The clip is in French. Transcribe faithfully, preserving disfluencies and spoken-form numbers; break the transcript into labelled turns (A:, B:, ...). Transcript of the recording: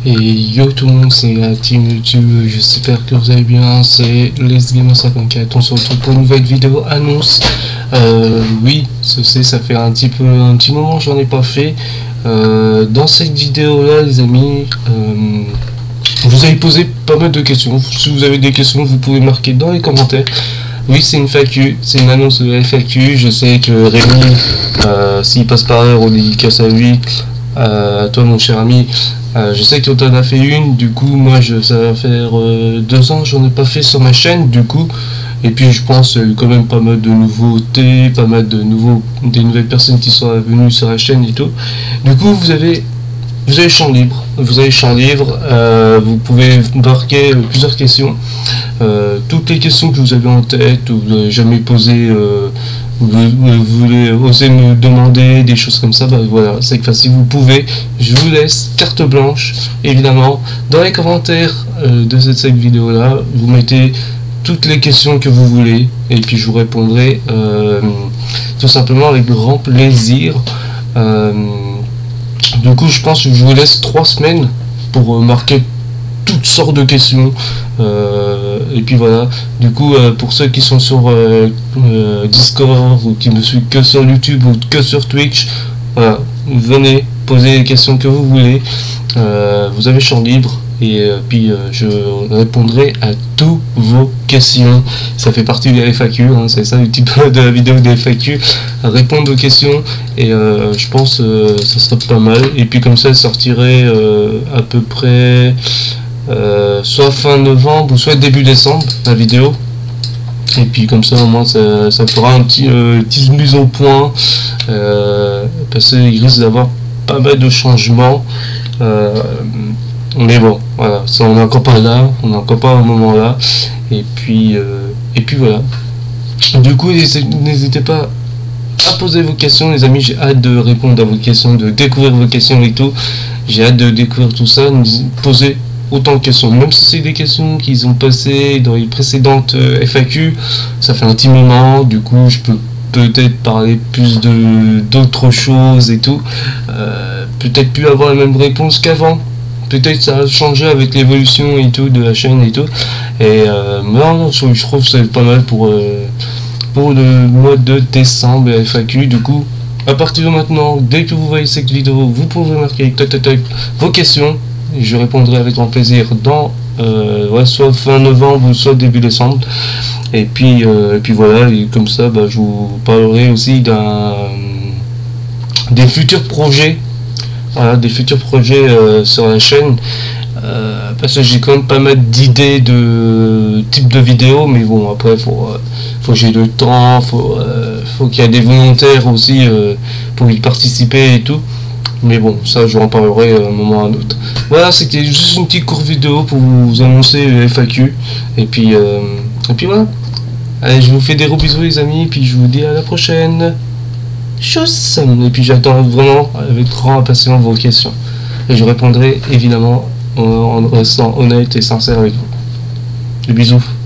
A: Et yo tout le monde, c'est la team YouTube, j'espère que vous allez bien, c'est LesGamer cinquante-quatre, on se retrouve pour une nouvelle vidéo annonce. Euh, oui, je sais, ça fait un petit peu, un petit moment que j'en ai pas fait. Euh, dans cette vidéo là les amis, euh, vous avez posé pas mal de questions. Si vous avez des questions, vous pouvez marquer dans les commentaires. Oui, c'est une F A Q, c'est une annonce de la F A Q. Je sais que Rémi, euh, s'il passe par là, on dédicace à lui, euh, à toi mon cher ami. Euh, je sais qu'on t'en a fait une, du coup moi je, ça va faire euh, deux ans que j'en ai pas fait sur ma chaîne, du coup, et puis je pense euh, quand même pas mal de nouveautés, pas mal de nouveaux, des nouvelles personnes qui sont venues sur la chaîne et tout. Du coup vous avez, vous avez champ libre, vous avez champ libre, euh, vous pouvez marquer euh, plusieurs questions, euh, toutes les questions que vous avez en tête, ou vous n'avez jamais posé. Euh, Vous, vous voulez oser me demander des choses comme ça, bah voilà, c'est que si vous pouvez, je vous laisse carte blanche, évidemment, dans les commentaires euh, de cette, cette vidéo là, vous mettez toutes les questions que vous voulez, et puis je vous répondrai euh, tout simplement avec grand plaisir. Euh, du coup, je pense que je vous laisse trois semaines pour euh, marquer toutes sortes de questions, euh, et puis voilà. Du coup, euh, pour ceux qui sont sur euh, euh, Discord ou qui me suivent que sur YouTube ou que sur Twitch, voilà, venez poser les questions que vous voulez, euh, vous avez champ libre, et euh, puis euh, je répondrai à toutes vos questions. Ça fait partie de la F A Q, hein, c'est ça le type de la vidéo de la F A Q, répondre aux questions, et euh, je pense que euh, ça sera pas mal. Et puis comme ça, elle sortirait euh, à peu près Euh, soit fin novembre ou soit début décembre la vidéo, et puis comme ça au moins ça, ça fera un petit euh, petit mise au point, euh, parce qu'il risque d'avoir pas mal de changements, euh, mais bon voilà, ça on est encore pas là, on est encore pas au moment là, et puis euh, et puis voilà. Du coup n'hésitez pas à poser vos questions les amis, j'ai hâte de répondre à vos questions, de découvrir vos questions et tout, j'ai hâte de découvrir tout ça. Posez autant de questions, même si c'est des questions qu'ils ont passées dans les précédentes euh, F A Q, ça fait un petit moment, du coup je peux peut-être parler plus de d'autres choses et tout, euh, peut-être plus avoir la même réponse qu'avant, peut-être ça a changé avec l'évolution et tout de la chaîne et tout, et euh, non, non, je, je trouve que c'est pas mal pour, euh, pour le mois de décembre F A Q. Du coup, à partir de maintenant, dès que vous voyez cette vidéo, vous pouvez marquer tac, tac, tac, vos questions. Je répondrai avec grand plaisir dans euh, ouais, soit fin novembre ou soit début décembre. Et puis, euh, et puis voilà, et comme ça bah, je vous parlerai aussi d'un des futurs projets, voilà, des futurs projets euh, sur la chaîne, euh, parce que j'ai quand même pas mal d'idées de type de vidéo, mais bon après faut, euh, faut que j'ai le temps, faut, euh, faut qu'il y ait des volontaires aussi euh, pour y participer et tout. Mais bon, ça je vous en parlerai à un moment ou à un autre. Voilà, c'était juste une petite courte vidéo pour vous annoncer le F A Q. Et puis, euh, et puis voilà. Allez, je vous fais des gros bisous les amis, puis je vous dis à la prochaine. Tchuss. Et puis j'attends vraiment avec grand impatience vos questions. Et je répondrai évidemment en restant honnête et sincère avec vous. Des bisous.